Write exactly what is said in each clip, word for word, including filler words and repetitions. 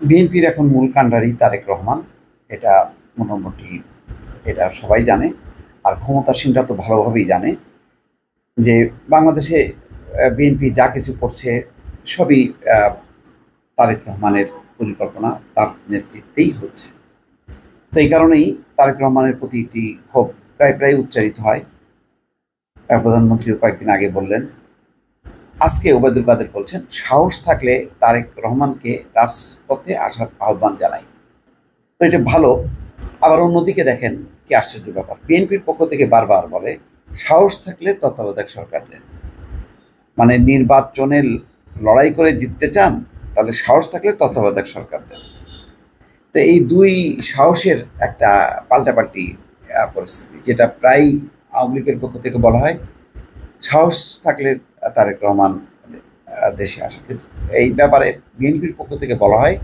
বিএনপির এখন মূল কাণ্ডারি তারেক রহমান, এটা মোটামুটি এটা সবাই জানে। আর ক্ষমতাসীনরা তো ভালোভাবেই জানে যে বাংলাদেশে বিএনপি যা কিছু করছে সবই তারেক রহমানের পরিকল্পনা, তার নেতৃত্বেই হচ্ছে। তো এই কারণেই তারেক রহমানের প্রতি একটি ক্ষোভ প্রায় প্রায় উচ্চারিত হয়। প্রধানমন্ত্রীও কয়েকদিন আগে বললেন, আজকে ওবায়দুল কাদের বলছেন সাহস থাকলে তারেক রহমানকে রাজপথে আসার আহ্বান জানাই। তো এটা ভালো। আবার অন্যদিকে দেখেন কি আশ্চর্য ব্যাপার, বিএনপির পক্ষ থেকে বারবার বলে সাহস থাকলে তত্ত্বাবধায়ক সরকার দেন। মানে নির্বাচনে লড়াই করে জিততে চান, তাহলে সাহস থাকলে তত্ত্বাবধায়ক সরকার দেন। তো এই দুই সাহসের একটা পাল্টাপাল্টি পরিস্থিতি, যেটা প্রায় আওয়ামী লীগের পক্ষ থেকে বলা হয় সাহস থাকলে তারেক রহমান দেশে আসে, কিন্তু এই ব্যাপারে বিএনপির পক্ষ থেকে বলা হয়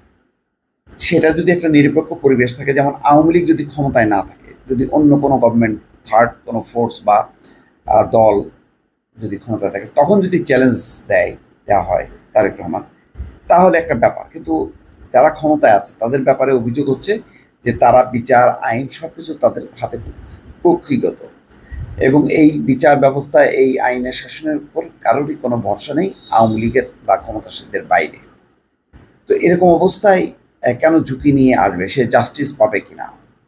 সেটা যদি একটা নিরপেক্ষ পরিবেশ থাকে, যেমন আওয়ামী লীগ যদি ক্ষমতায় না থাকে, যদি অন্য কোনো গভর্নমেন্ট থার্ড কোনো ফোর্স বা দল যদি ক্ষমতায় থাকে, তখন যদি চ্যালেঞ্জ দেয় দেওয়া হয় তারেক রহমান, তাহলে একটা ব্যাপার। কিন্তু যারা ক্ষমতায় আছে তাদের ব্যাপারে অভিযোগ হচ্ছে যে তারা বিচার আইন সব কিছু তাদের হাতে কক্ষিগত, এবং এই বিচার ব্যবস্থা এই আইনের শাসনের উপর কারোরই কোনো ভরসা নেই আওয়ামী লীগের বা ক্ষমতাসীনদের বাইরে। তো এরকম অবস্থায় কেন ঝুঁকি নিয়ে আসবে, সে জাস্টিস পাবে কিনা,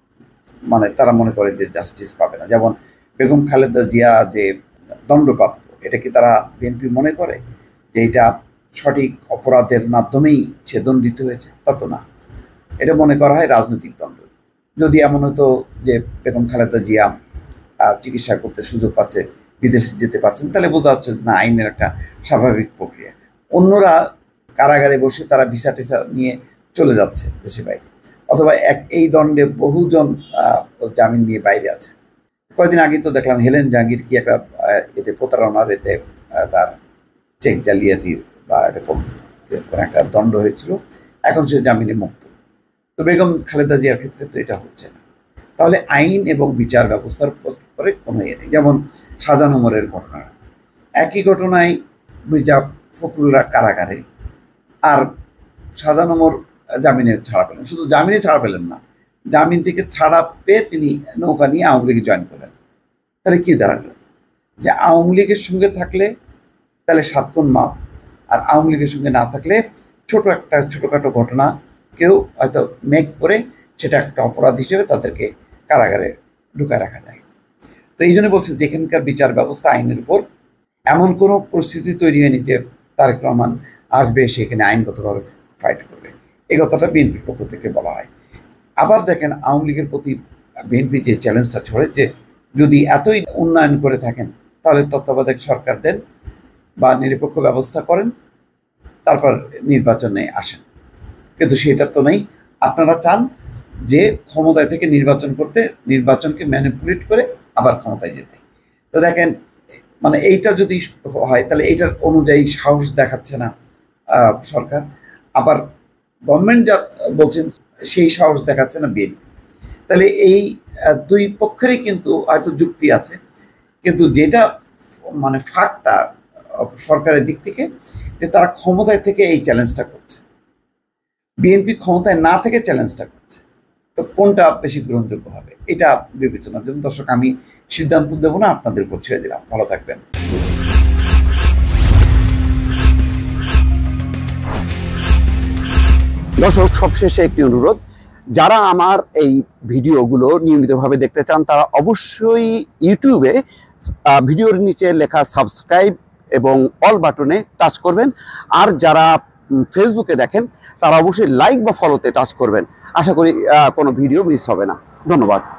মানে তারা মনে করে যে জাস্টিস পাবে না। যেমন বেগম খালেদা জিয়া যে দণ্ডপ্রাপ্ত, এটা কি তারা বিএনপি মনে করে যে এটা সঠিক অপরাধের মাধ্যমেই সে দণ্ডিত হয়েছে? তা তো না, এটা মনে করা হয় রাজনৈতিক দণ্ড। যদি এমন হতো যে বেগম খালেদা জিয়া চিকিৎসা করতে সুযোগ পাচ্ছে, বিদেশে যেতে পারছেন, তাহলে বোঝা যাচ্ছে না আইনের একটা স্বাভাবিক প্রক্রিয়া। অন্যরা কারাগারে বসে তারা ভিসা টিসা নিয়ে চলে যাচ্ছে দেশে বাইরে, অথবা এক এই দণ্ডে বহুজন জামিন নিয়ে বাইরে আছে। কয়েকদিন আগে তো দেখলাম হেলেন জাহাঙ্গীর কি একটা এতে প্রতারণার এতে তার চেক জালিয়াতির বা এরকম একটা দণ্ড হয়েছিল, এখন সে জামিনে মুক্ত। তো বেগম খালেদা জিয়ার ক্ষেত্রে তো এটা হচ্ছে না। তাহলে আইন এবং বিচার ব্যবস্থার পরে কোনো ইয়ে নেই। যেমন শাহজাহান ওমরের ঘটনা, একই ঘটনায় মির্জা ফখরুলরা কারাগারে, আর শাহজাহান ওমর জামিনে ছাড়া পেলেন। শুধু জামিনে ছাড়া পেলেন না, জামিন থেকে ছাড়া পেয়ে তিনি নৌকা নিয়ে আওয়ামী লীগে জয়েন করলেন। তাহলে কী দাঁড়ালো যে আওয়ামী লীগের সঙ্গে থাকলে তাহলে সাত গুণ মাপ, আর আওয়ামী লীগের সঙ্গে না থাকলে ছোট একটা ছোটোখাটো ঘটনা কেউ হয়তো মেক করে সেটা একটা অপরাধ হিসেবে তাদেরকে কারাগারে ঢুকায় রাখা যায়। তো এই জন্য বলছে যেখানকার বিচার ব্যবস্থা আইনের উপর, এমন কোনো পরিস্থিতি তৈরি হয়নি যে তারেক রহমান আসবে সেখানে আইনগতভাবে ফাইট করবে। এই কথাটা বিএনপির পক্ষ থেকে বলা হয়। আবার দেখেন আওয়ামী লীগের প্রতি বিএনপি যে চ্যালেঞ্জটা ছড়ে যে যদি এতই উন্নয়ন করে থাকেন তাহলে তত্ত্বাবধায়ক সরকার দেন বা নিরপেক্ষ ব্যবস্থা করেন, তারপর নির্বাচনে আসেন। কিন্তু সেটা তো নেই। আপনারা চান যে ক্ষমতায় থেকে নির্বাচন করতে, নির্বাচনকে ম্যানিপুলেট করে আবার ক্ষমতায় যেতে। তো দেখেন, মানে এইটা যদি হয় তাহলে এইটার অনুযায়ী সাহস দেখাচ্ছে না সরকার, আবার গভর্নমেন্ট যা বলছেন সেই সাহস দেখাচ্ছে না বিএনপি। তাহলে এই দুই পক্ষেরই কিন্তু হয়তো যুক্তি আছে, কিন্তু যেটা মানে ফাঁকটা সরকারের দিক থেকে যে তারা ক্ষমতায় থেকে এই চ্যালেঞ্জটা করছে, বিএনপি ক্ষমতায় না থেকে চ্যালেঞ্জটা করছে। তো কোনটা বেশি গ্রহণযোগ্য হবে এটা বিবেচনার জন্য দর্শক আমি সিদ্ধান্ত দেব না, আপনাদের উপর ছেড়ে দিলাম। ভালো থাকবেন। দর্শক, সবশেষে একটি অনুরোধ, যারা আমার এই ভিডিওগুলো নিয়মিতভাবে দেখতে চান তারা অবশ্যই ইউটিউবে ভিডিওর নিচে লেখা সাবস্ক্রাইব এবং অল বাটনে টাচ করবেন। আর যারা ফেসবুকে দেখেন তারা অবশ্যই লাইক বা ফলোতে টাচ করবেন। আশা করি কোনো ভিডিও মিস হবে না। ধন্যবাদ।